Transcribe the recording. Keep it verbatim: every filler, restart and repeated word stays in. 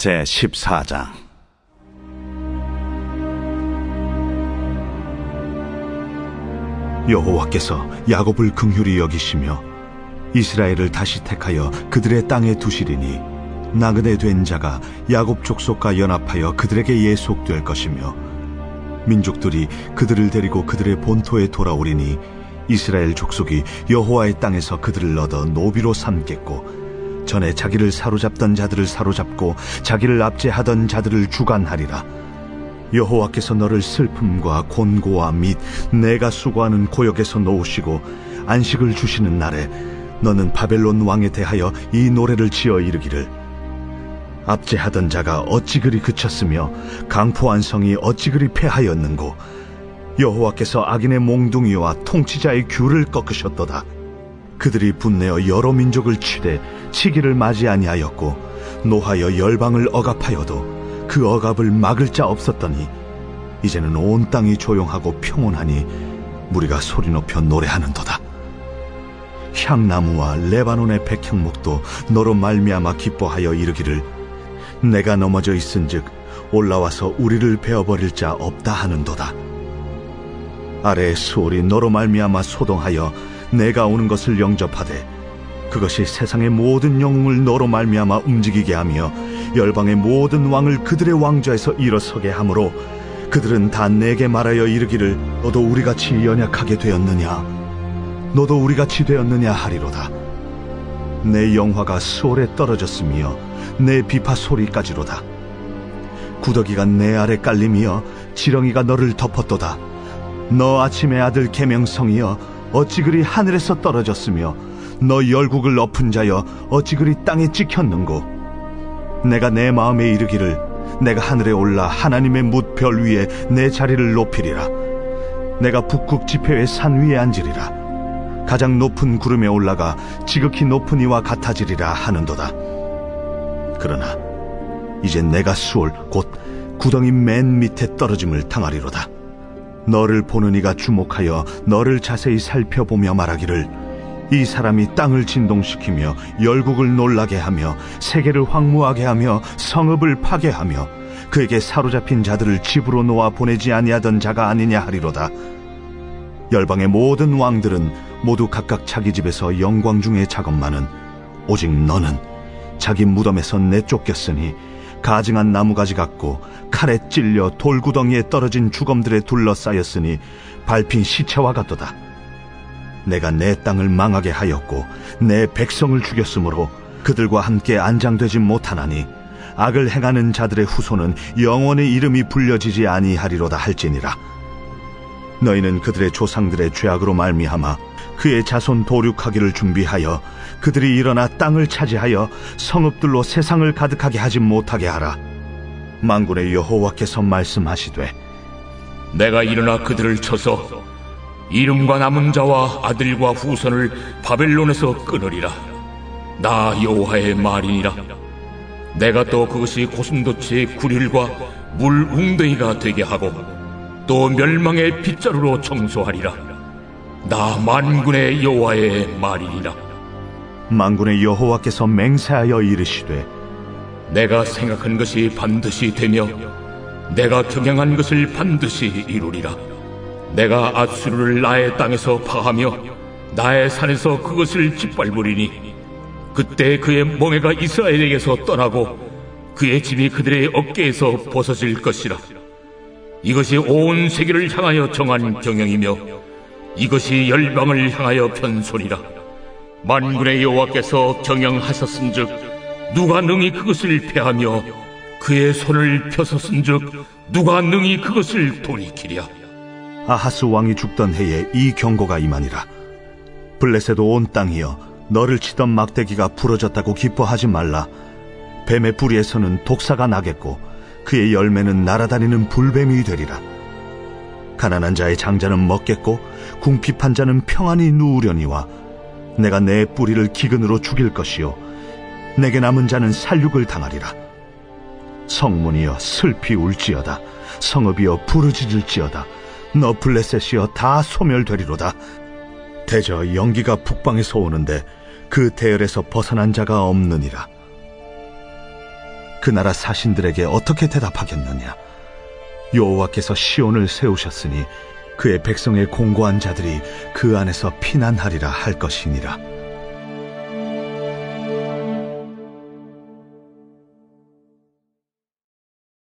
제십사 장. 여호와께서 야곱을 긍휼히 여기시며 이스라엘을 다시 택하여 그들의 땅에 두시리니 나그네 된 자가 야곱 족속과 연합하여 그들에게 예속될 것이며 민족들이 그들을 데리고 그들의 본토에 돌아오리니 이스라엘 족속이 여호와의 땅에서 그들을 얻어 노비로 삼겠고 전에 자기를 사로잡던 자들을 사로잡고 자기를 압제하던 자들을 주관하리라. 여호와께서 너를 슬픔과 곤고와 및 내가 수고하는 고역에서 놓으시고 안식을 주시는 날에 너는 바벨론 왕에 대하여 이 노래를 지어 이르기를 압제하던 자가 어찌 그리 그쳤으며 강포한 성이 어찌 그리 패하였는고 여호와께서 악인의 몽둥이와 통치자의 귤을 꺾으셨도다. 그들이 분내어 여러 민족을 치되 치기를 맞이 아니하였고 노하여 열방을 억압하여도 그 억압을 막을 자 없었더니 이제는 온 땅이 조용하고 평온하니 무리가 소리 높여 노래하는도다. 향나무와 레바논의 백향목도 너로 말미암아 기뻐하여 이르기를 내가 넘어져 있은즉 올라와서 우리를 베어버릴 자 없다 하는도다. 아래의 수월이 너로 말미암아 소동하여 내가 오는 것을 영접하되 그것이 세상의 모든 영웅을 너로 말미암아 움직이게 하며 열방의 모든 왕을 그들의 왕좌에서 일어서게 하므로 그들은 다 내게 말하여 이르기를 너도 우리같이 연약하게 되었느냐 너도 우리같이 되었느냐 하리로다. 내 영화가 수월에 떨어졌으며 내 비파 소리까지로다. 구더기가 내 아래 깔림이여 지렁이가 너를 덮었도다. 너 아침의 아들 계명성이여 어찌 그리 하늘에서 떨어졌으며 너 열국을 엎은 자여 어찌 그리 땅에 찍혔는고. 내가 내 마음에 이르기를 내가 하늘에 올라 하나님의 뭇별 위에 내 자리를 높이리라. 내가 북극 지폐의 산 위에 앉으리라. 가장 높은 구름에 올라가 지극히 높은 이와 같아지리라 하는도다. 그러나 이제 내가 수월 곧 구덩이 맨 밑에 떨어짐을 당하리로다. 너를 보는 이가 주목하여 너를 자세히 살펴보며 말하기를 이 사람이 땅을 진동시키며 열국을 놀라게 하며 세계를 황무하게 하며 성읍을 파괴하며 그에게 사로잡힌 자들을 집으로 놓아 보내지 아니하던 자가 아니냐 하리로다. 열방의 모든 왕들은 모두 각각 자기 집에서 영광 중에 작업만은 오직 너는 자기 무덤에서 내쫓겼으니 가증한 나무가지 같고 칼에 찔려 돌구덩이에 떨어진 주검들에 둘러싸였으니 밟힌 시체와 같도다. 내가 내 땅을 망하게 하였고 내 백성을 죽였으므로 그들과 함께 안장되지 못하나니 악을 행하는 자들의 후손은 영원히 이름이 불려지지 아니하리로다 할지니라. 너희는 그들의 조상들의 죄악으로 말미암아 그의 자손 도륙하기를 준비하여 그들이 일어나 땅을 차지하여 성읍들로 세상을 가득하게 하지 못하게 하라. 만군의 여호와께서 말씀하시되 내가 일어나 그들을 쳐서 이름과 남은 자와 아들과 후손을 바벨론에서 끊으리라. 나 여호와의 말이니라. 내가 또 그것이 고슴도치의 구릴과 물 웅덩이가 되게 하고 또 멸망의 빗자루로 청소하리라. 나 만군의 여호와의 말이니라. 만군의 여호와께서 맹세하여 이르시되 내가 생각한 것이 반드시 되며 내가 경영한 것을 반드시 이루리라. 내가 앗수르를 나의 땅에서 파하며 나의 산에서 그것을 짓밟으리니 그때 그의 멍에가 이스라엘에게서 떠나고 그의 집이 그들의 어깨에서 벗어질 것이라. 이것이 온 세계를 향하여 정한 경영이며 이것이 열방을 향하여 편소리라. 만군의 여호와께서 경영하셨은즉 누가 능히 그것을 패하며 그의 손을 펴섰은즉 누가 능히 그것을 돌이키랴. 아하스 왕이 죽던 해에 이 경고가 임하니라. 블레셋 온 땅이여 너를 치던 막대기가 부러졌다고 기뻐하지 말라. 뱀의 뿌리에서는 독사가 나겠고 그의 열매는 날아다니는 불뱀이 되리라. 가난한 자의 장자는 먹겠고 궁핍한 자는 평안히 누우려니와 내가 내 뿌리를 기근으로 죽일 것이요 내게 남은 자는 살육을 당하리라. 성문이여 슬피 울지어다. 성읍이여 부르짖을지어다. 너 블레셋이여 다 소멸되리로다. 대저 연기가 북방에서 오는데 그 대열에서 벗어난 자가 없느니라. 그 나라 사신들에게 어떻게 대답하겠느냐? 여호와께서 시온을 세우셨으니 그의 백성의 공고한 자들이 그 안에서 피난하리라 할 것이니라.